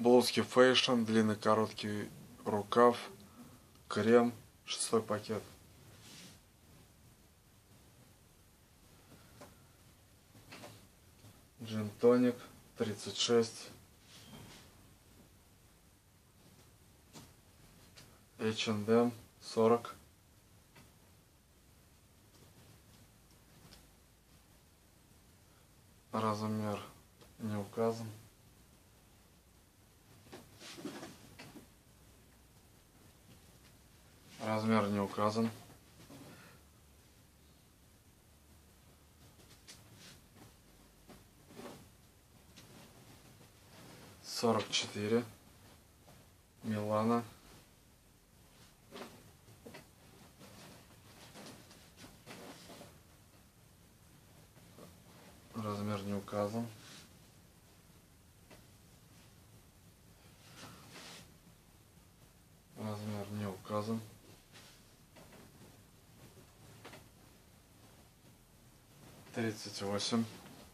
Блузки фэшн, длинный короткий рукав, крем, 6-й пакет. Джин тоник 36. H&M 40. Размер не указан. Размер не указан. $44. Милана. Размер не указан. Размер не указан. $38.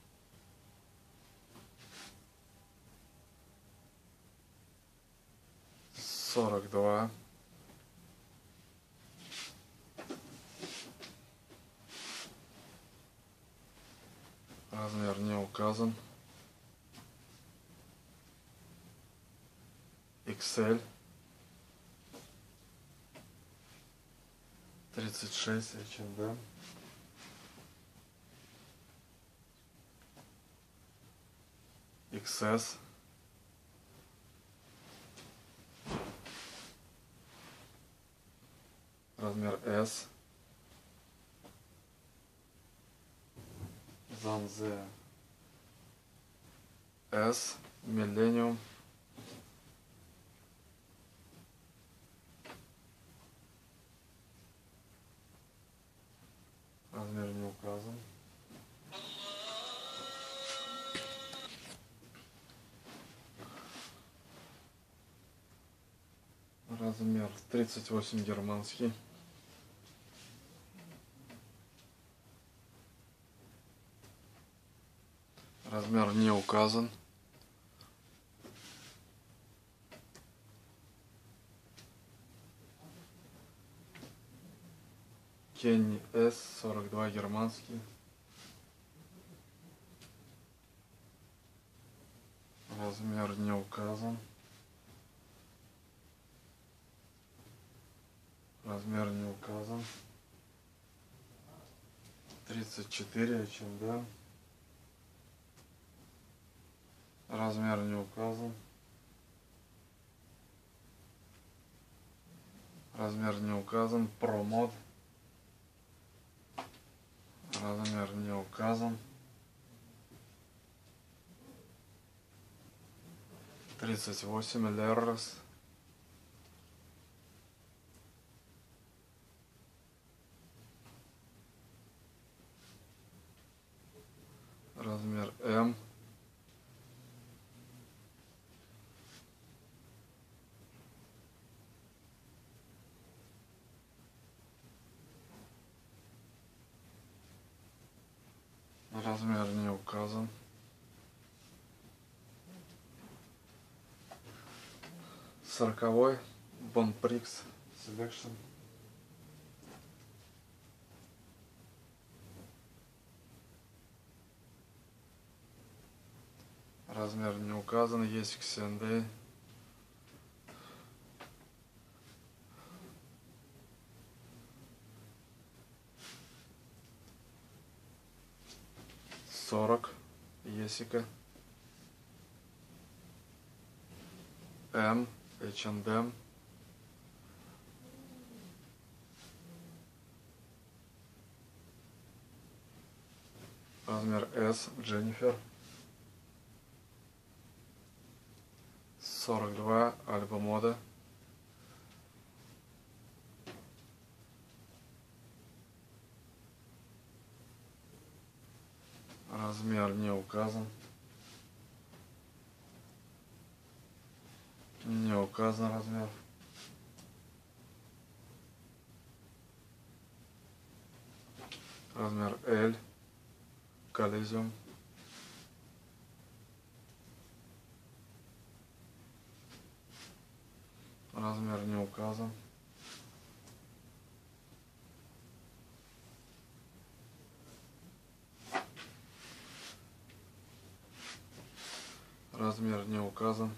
$42. Размер не указан. XL. 36. H&M. XS. Размер S. Занзе S. Millennium. Размер не указан. Размер 38 германский. Размер не указан. Kenny S 42 германский. Размер не указан. Размер не указан. 34 H&M. Размер не указан. Размер не указан. Промод. Размер не указан. 38 Леррос. Размер М. Размер не указан. Сороковой Bonprix Selection. Размер не указан. Есть X&A. $40 Есика. М. H&M. Размер S. Дженнифер. 42 Альба Мода. Размер не указан. Не указан размер. Размер L. Коллизиум. Размер не указан. Размер не указан.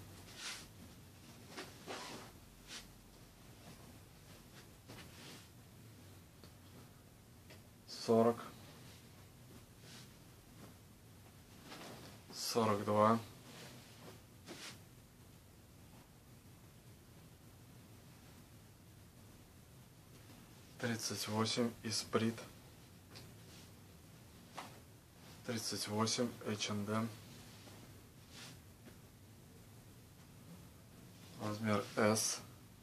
Сорок. 42. 38 Esprit. 38 H&M. Размер S.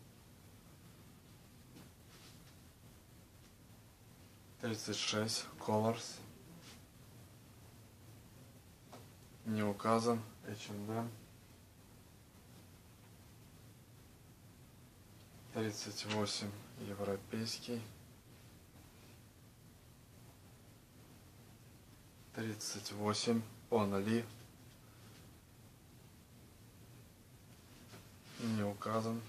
36 Colors. Не указан. H&M. 38 европейский. 38 Only. Не указан.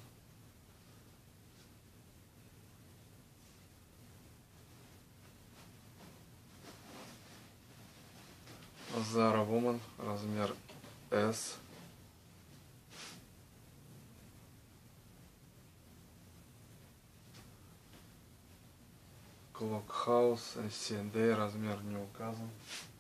Zara Woman, размер S. Clockhouse, C&A, размер не указан.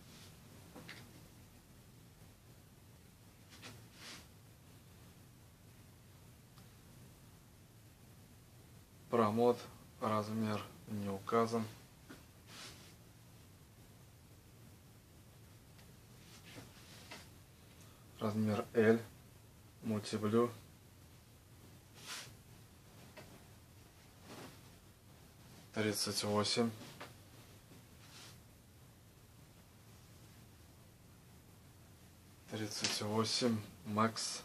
Промод, размер не указан. Размер L, Multiblue. Тридцать восемь. Max.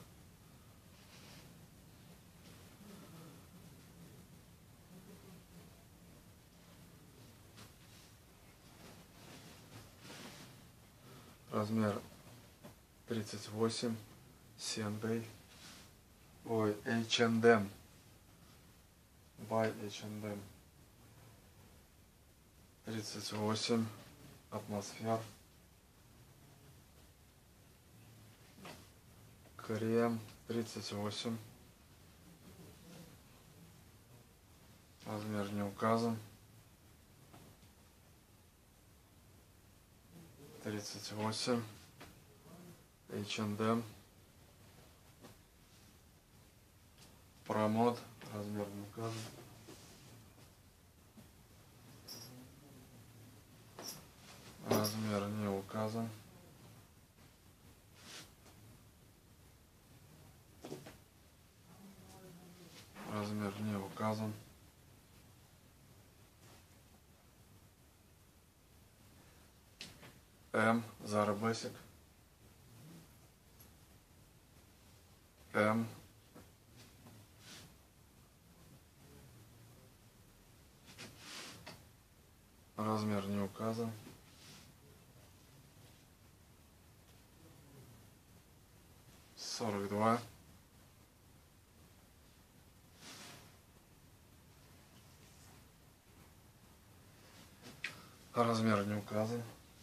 Размер 38. C&A. Ой, H&M. By H&M. 38. Атмосфер. Крем. 38. Размер не указан. 38. H&M. Промод. Размер не указан. Размер не указан. Размер не указан. М. Zara Basic. М. Размер не указан. Сорок два. Размер не указан.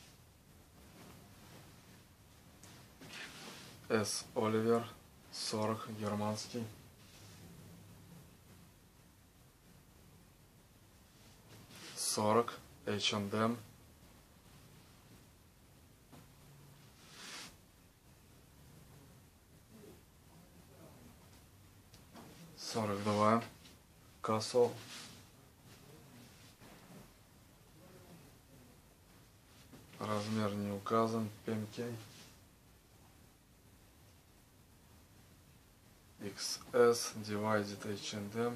С. Оливер. 40. Германский. 40. H&M. 42. Castle. Размер не указан. Пенкей. XS. Divided H&M.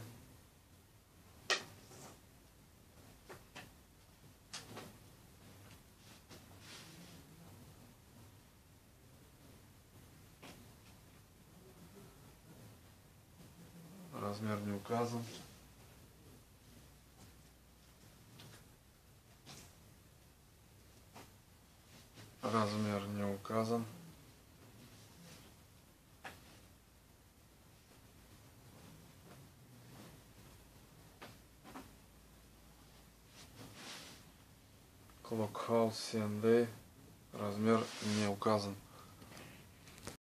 Размер не указан. Размер не указан. Клокхаус CND, размер не указан.